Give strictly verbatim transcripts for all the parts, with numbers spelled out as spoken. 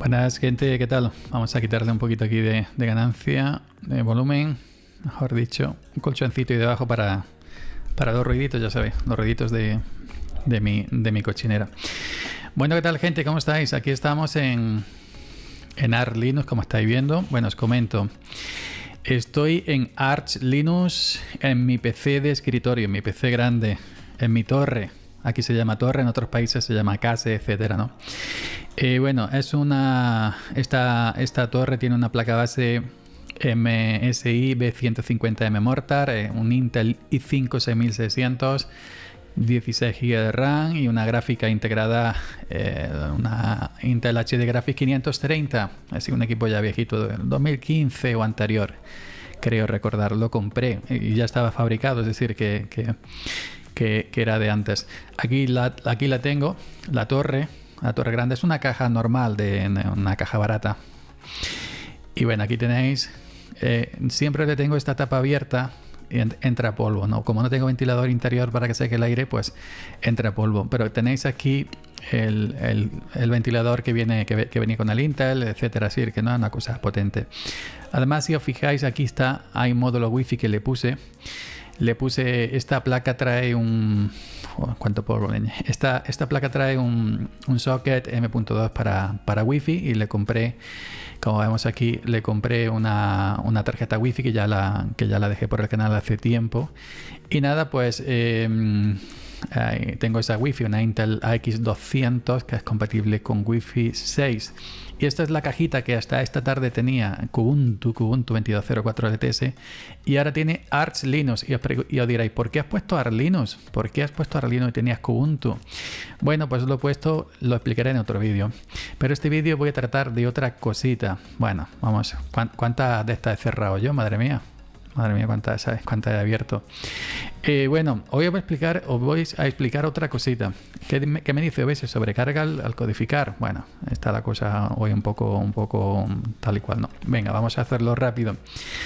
Buenas gente, ¿qué tal? Vamos a quitarle un poquito aquí de, de ganancia, de volumen, mejor dicho, un colchoncito y debajo para, para los ruiditos, ya sabéis, los ruiditos de, de, mi, de mi cochinera. Bueno, ¿qué tal gente? ¿Cómo estáis? Aquí estamos en, en Arch Linux, como estáis viendo. Bueno, os comento. Estoy en Arch Linux en mi P C de escritorio, en mi P C grande, en mi torre. Aquí se llama torre, en otros países se llama casa, etcétera, ¿no? Eh, bueno, es una esta, esta torre tiene una placa base M S I B ciento cincuenta M Mortar, eh, un Intel i cinco seis mil seiscientos, dieciséis gigas de RAM y una gráfica integrada, eh, una Intel H D Graphics quinientos treinta, así un equipo ya viejito del dos mil quince o anterior, creo recordar. Lo compré y ya estaba fabricado, es decir, que, que, que, que era de antes. Aquí la, aquí la tengo, la torre. La torre grande es una caja normal, de una caja barata. Y bueno, aquí tenéis, eh, siempre le tengo esta tapa abierta y entra polvo, ¿no? Como no tengo ventilador interior para que seque el aire, pues entra polvo. Pero tenéis aquí el, el, el ventilador que viene que, que venía con el Intel, etcétera. Así que no es una cosa potente. Además, si os fijáis, aquí está, hay un módulo wifi que le puse. Le puse, esta placa trae un... Oh, ¿cuánto polvo leña? Esta, esta placa trae un, un socket M punto dos para, para wifi y le compré, como vemos aquí, le compré una, una tarjeta wifi que ya, la, que ya la dejé por el canal hace tiempo. Y nada, pues eh, eh, tengo esa wifi, una Intel A X doscientos que es compatible con wifi seis. Y esta es la cajita que hasta esta tarde tenía Kubuntu, Kubuntu veintidós cero cuatro L T S y ahora tiene Arch Linux. Y os, y os diréis, ¿por qué has puesto Arch Linux? ¿Por qué has puesto Arch Linux y tenías Kubuntu? Bueno, pues lo he puesto, lo explicaré en otro vídeo. Pero este vídeo voy a tratar de otra cosita. Bueno, vamos, ¿cuántas de estas he cerrado yo? Madre mía. Madre mía, cuántas, ¿sabes? Cuántas he abierto. Eh, bueno, hoy os voy a explicar, os voy a explicar otra cosita. ¿Qué me, qué me dice O B S? ¿Sobrecarga al, al codificar? Bueno, está la cosa hoy un poco, un poco tal y cual, ¿no? Venga, vamos a hacerlo rápido.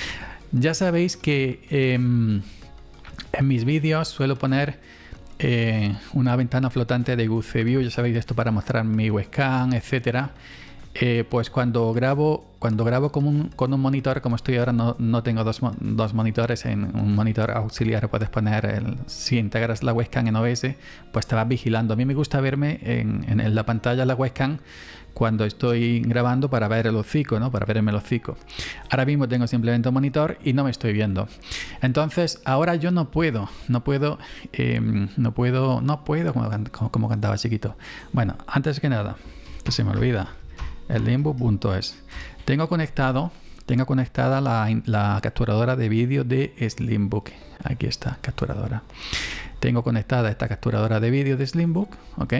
Ya sabéis que eh, en mis vídeos suelo poner eh, una ventana flotante de GoodView. Ya sabéis esto para mostrar mi webcam, etcétera. Eh, pues cuando grabo cuando grabo con un, con un monitor, como estoy ahora, no, no tengo dos, dos monitores. En un monitor auxiliar puedes poner el, si integras la webcam en O B S, pues te vas vigilando. A mí me gusta verme en, en, en la pantalla la webcam cuando estoy grabando para ver el hocico, ¿no? Para verme el hocico. Ahora mismo tengo simplemente un monitor y no me estoy viendo. Entonces ahora yo no puedo no puedo eh, no puedo no puedo como, como, como cantaba chiquito. Bueno, antes que nada, que se me olvida, el slimbook punto es. Tengo conectado, tengo conectada la, la capturadora de vídeo de Slimbook. Aquí está, capturadora. Tengo conectada esta capturadora de vídeo de Slimbook, ¿ok?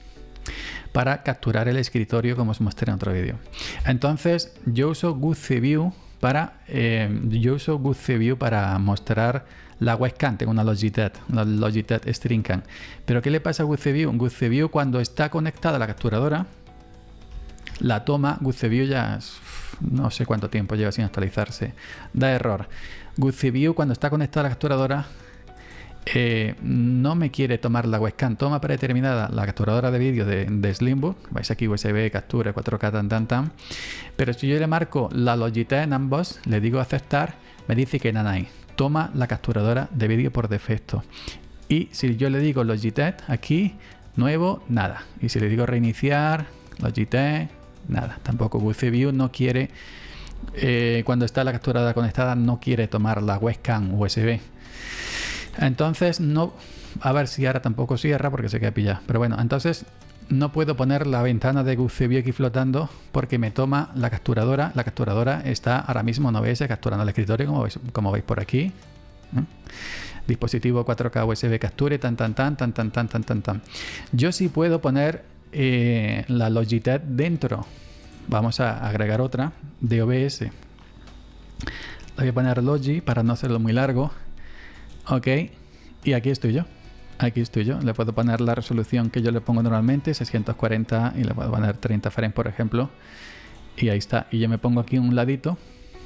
Para capturar el escritorio, como os mostré en otro vídeo. Entonces, yo uso GoodView para, eh, yo uso GoodView para mostrar la webcam. Tengo una Logitech, una Logitech StreamCam. Pero ¿qué le pasa a GoodView? GoodView, cuando está conectada la capturadora, la toma, GoodView ya no sé cuánto tiempo lleva sin actualizarse, da error. GoodView, cuando está conectada a la capturadora, eh, no me quiere tomar la webcam, toma predeterminada la capturadora de vídeo de, de Slimbook. Vais aquí, U S B, captura, cuatro K, tan, tan, tan. Pero si yo le marco la Logitech en ambos, le digo aceptar, me dice que nada hay, toma la capturadora de vídeo por defecto. Y si yo le digo Logitech aquí, nuevo, nada. Y si le digo reiniciar, Logitech, nada, tampoco. GoodView no quiere, eh, cuando está la capturadora conectada, no quiere tomar la webcam U S B. Entonces, no, a ver si ahora tampoco cierra porque se queda pillado. Pero bueno, entonces no puedo poner la ventana de GoodView aquí flotando porque me toma la capturadora. La capturadora está ahora mismo en O B S capturando el escritorio, como veis, como veis por aquí. ¿eh? Dispositivo cuatro K U S B capture, tan, tan, tan, tan, tan, tan, tan, tan, tan. Yo sí puedo poner Eh, la Logitech dentro. Vamos a agregar otra de O B S. Le voy a poner Logi para no hacerlo muy largo. Ok, y aquí estoy yo. Aquí estoy yo. Le puedo poner la resolución que yo le pongo normalmente, seiscientos cuarenta, y le puedo poner treinta frames, por ejemplo. Y ahí está. Y yo me pongo aquí un ladito.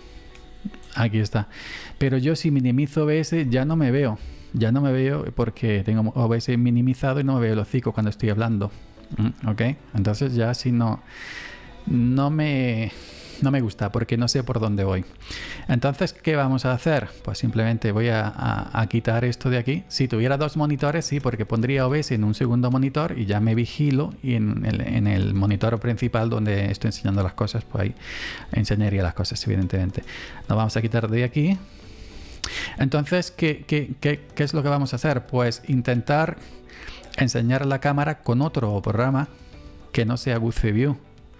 Aquí está. Pero yo, si minimizo O B S, ya no me veo. Ya no me veo porque tengo O B S minimizado y no me veo el hocico cuando estoy hablando. Ok, entonces ya si no no me, no me gusta porque no sé por dónde voy. Entonces, ¿qué vamos a hacer? Pues simplemente voy a, a, a quitar esto de aquí. Si tuviera dos monitores, sí, porque pondría O B S en un segundo monitor y ya me vigilo, y en el, en el monitor principal donde estoy enseñando las cosas, pues ahí enseñaría las cosas, evidentemente. Nos vamos a quitar de aquí. Entonces, ¿qué, qué, qué, qué es lo que vamos a hacer? Pues intentar enseñar la cámara con otro programa que no sea GoodView.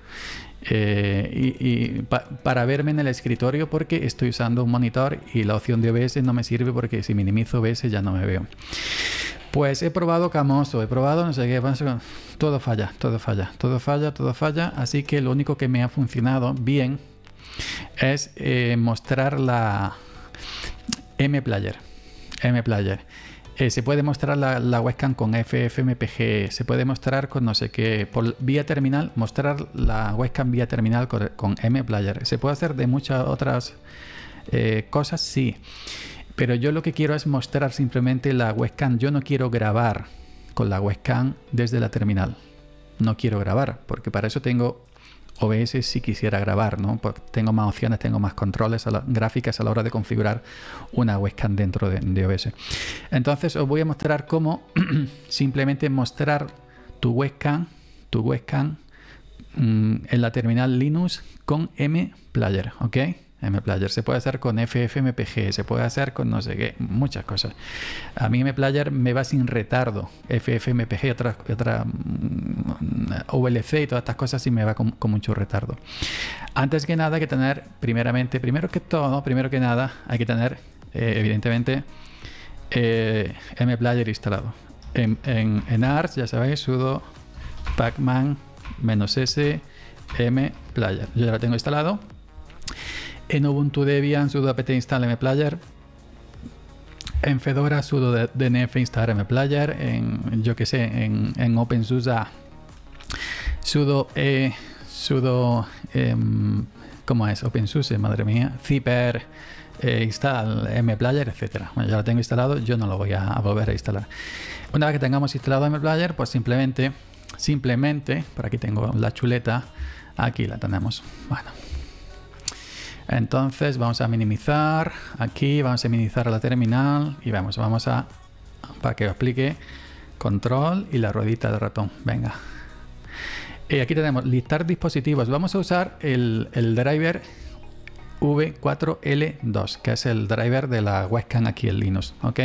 Eh, y, y pa para verme en el escritorio, porque estoy usando un monitor y la opción de O B S no me sirve, porque si minimizo O B S ya no me veo. Pues he probado Camoso, he probado no sé qué, todo falla, todo falla, todo falla, todo falla. Así que lo único que me ha funcionado bien es eh, mostrar la M-Player. M-Player. Eh, se puede mostrar la, la webcam con F F M P G, se puede mostrar con no sé qué, por vía terminal, mostrar la webcam vía terminal con, con M-Player. Se puede hacer de muchas otras eh, cosas, sí. Pero yo lo que quiero es mostrar simplemente la webcam. Yo no quiero grabar con la webcam desde la terminal. No quiero grabar, porque para eso tengo O B S si quisiera grabar, ¿no? Porque tengo más opciones, tengo más controles a la, gráficas a la hora de configurar una webcam dentro de, de O B S. Entonces os voy a mostrar cómo simplemente mostrar tu webcam, tu webcam mmm, en la terminal Linux con M-Player, ¿ok? M-Player se puede hacer con F F M P G, se puede hacer con no sé qué, muchas cosas. A mí M-Player me va sin retardo. F F M P G, otra, otra um, V L C y todas estas cosas sí me va con, con mucho retardo. Antes que nada hay que tener, primeramente, primero que todo, primero que nada, hay que tener, eh, evidentemente, eh, M-Player instalado. En, en, en ars, ya sabéis, sudo pacman -s M-Player. Yo ya lo tengo instalado. En Ubuntu Debian sudo apt install mplayer. En Fedora sudo dnf install mplayer. En yo que sé, en, en OpenSUSE sudo e sudo eh, ¿cómo es? OpenSUSE, madre mía, zipper eh, install mplayer, etcétera. Bueno, ya lo tengo instalado, yo no lo voy a, a volver a instalar. Una vez que tengamos instalado mplayer, pues simplemente, simplemente, por aquí tengo la chuleta, aquí la tenemos. Bueno. Entonces vamos a minimizar aquí, vamos a minimizar la terminal y vamos, vamos a, para que os explique, control y la ruedita del ratón. Venga. Y aquí tenemos listar dispositivos. Vamos a usar el, el driver V cuatro L dos, que es el driver de la webcam aquí en Linux, ¿ok?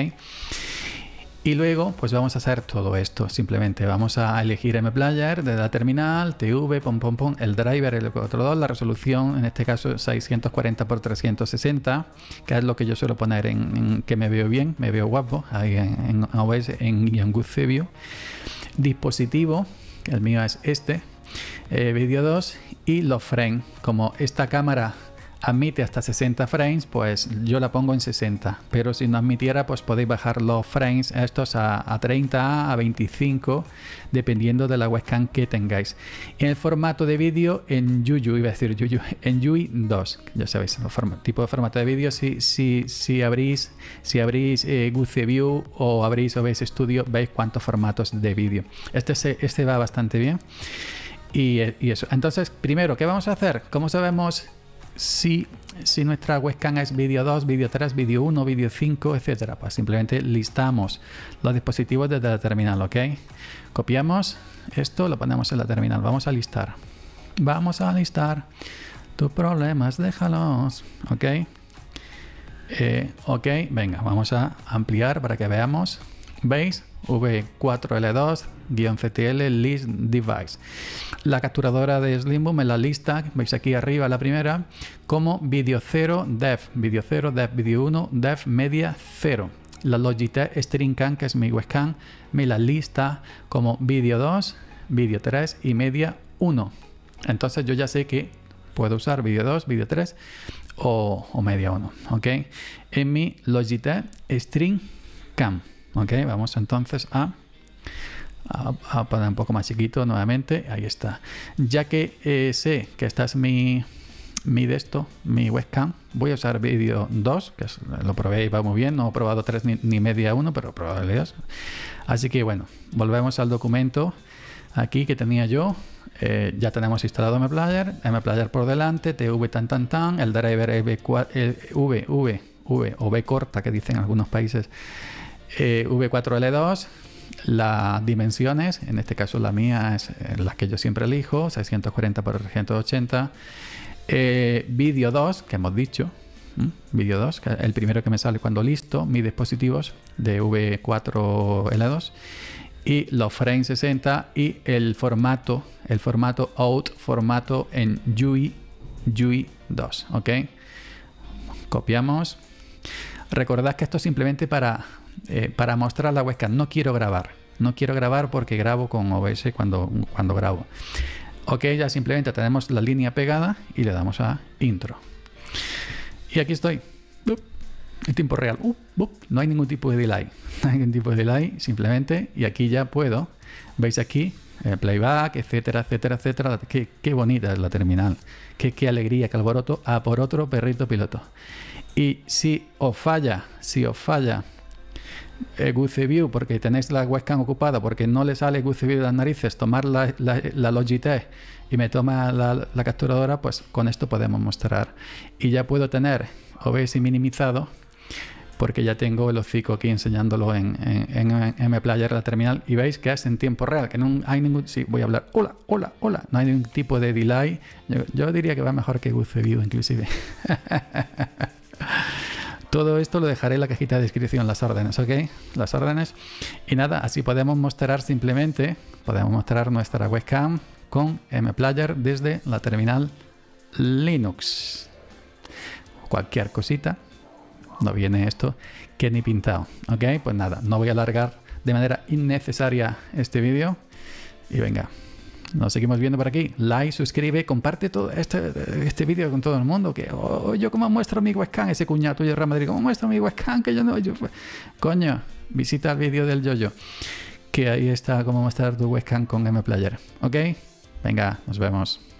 Y luego, pues vamos a hacer todo esto. Simplemente vamos a elegir M-Player de la terminal, T V, pom, pom, pom, el driver, el cuatro dos, la resolución, en este caso seiscientos cuarenta por trescientos sesenta, que es lo que yo suelo poner en, en que me veo bien, me veo guapo, ahí en, en O B S, en, en GoodView. Dispositivo, el mío es este, eh, vídeo dos, y los frames. Como esta cámara admite hasta sesenta frames, pues yo la pongo en sesenta, pero si no admitiera, pues podéis bajar los frames estos a, a treinta, a veinticinco, dependiendo de la webcam que tengáis. En el formato de vídeo, en Yuyu, iba a decir Yuyu, en Yui dos, ya sabéis, el forma, tipo de formato de vídeo. Si, si, si abrís, si abrís eh, GoodView o abrís O B S Studio, veis cuántos formatos de vídeo. Este, este va bastante bien. Y, y eso. Entonces, primero, ¿qué vamos a hacer? ¿Cómo sabemos Si, si nuestra webcam es vídeo dos, vídeo tres, vídeo uno, vídeo cinco, etcétera? Pues simplemente listamos los dispositivos desde la terminal, ¿ok? Copiamos esto, lo ponemos en la terminal. Vamos a listar. Vamos a listar. Tus problemas, déjalos, ¿ok? Eh, ok, venga, vamos a ampliar para que veamos. ¿Veis? V cuatro L dos C T L list device. La capturadora de Slimboom me la lista, veis aquí arriba la primera, como vídeo cero, dev, vídeo cero, dev, vídeo uno, dev, media cero. La Logitech StreamCam, que es mi webcam, me la lista como vídeo dos, vídeo tres y media uno. Entonces yo ya sé que puedo usar vídeo dos, vídeo tres o, o media uno, ¿ok? En mi Logitech StreamCam. Ok, vamos entonces a, a, a poner un poco más chiquito nuevamente. Ahí está. Ya que eh, sé que esta es mi, mi de esto, mi webcam, voy a usar vídeo dos, que es, lo probé y va muy bien. No he probado tres ni, ni media uno, pero probable dos. Así que bueno, volvemos al documento aquí que tenía yo. eh, ya tenemos instalado MPlayer, MPlayer por delante, T V tan tan tan, el driver V, V, V, V o V corta que dicen en algunos países, eh, V cuatro L dos, las dimensiones, en este caso la mía es la que yo siempre elijo, seiscientos cuarenta por trescientos ochenta, eh, vídeo dos, que hemos dicho, ¿Mm? vídeo dos, que es el primero que me sale cuando listo mis dispositivos de V cuatro L dos, y los frames sesenta y el formato, el formato out, formato en U I, U I dos, ¿ok? Copiamos. Recordad que esto es simplemente para, eh, para mostrar la webcam. No quiero grabar, no quiero grabar porque grabo con O B S cuando, cuando grabo. Ok, ya simplemente tenemos la línea pegada y le damos a intro. Y aquí estoy. En tiempo real. Uh, uh, no hay ningún tipo de delay. No hay ningún tipo de delay, simplemente. Y aquí ya puedo. ¿Veis aquí? Eh, playback, etcétera, etcétera, etcétera. Qué, qué bonita es la terminal. Qué, qué alegría, qué alboroto. A por otro perrito piloto. Y si os falla, si os falla eh, Goose View porque tenéis la webcam ocupada, porque no le sale Goose View de las narices, tomar la, la, la Logitech y me toma la, la capturadora, pues con esto podemos mostrar. Y ya puedo tener O B S minimizado, porque ya tengo el hocico aquí enseñándolo en, en, en MPlayer, la terminal, y veis que es en tiempo real, que no hay ningún... Sí, voy a hablar, hola, hola, hola, no hay ningún tipo de delay. Yo, yo diría que va mejor que Goose View inclusive. Todo esto lo dejaré en la cajita de descripción, las órdenes, ¿ok? Las órdenes. Y nada, así podemos mostrar simplemente, podemos mostrar nuestra webcam con MPlayer desde la terminal Linux. Cualquier cosita. No viene esto que ni pintado, ¿ok? Pues nada, no voy a alargar de manera innecesaria este vídeo. Y venga, nos seguimos viendo por aquí. Like, suscribe, comparte todo este, este vídeo con todo el mundo. Que oh, yo como muestro mi webcam, ese cuñado tuyo de Real Madrid, como muestro mi webcam, que yo no... Yo, coño, visita el vídeo del Yoyo, que ahí está cómo mostrar tu webcam con MPlayer, ¿ok? Venga, nos vemos.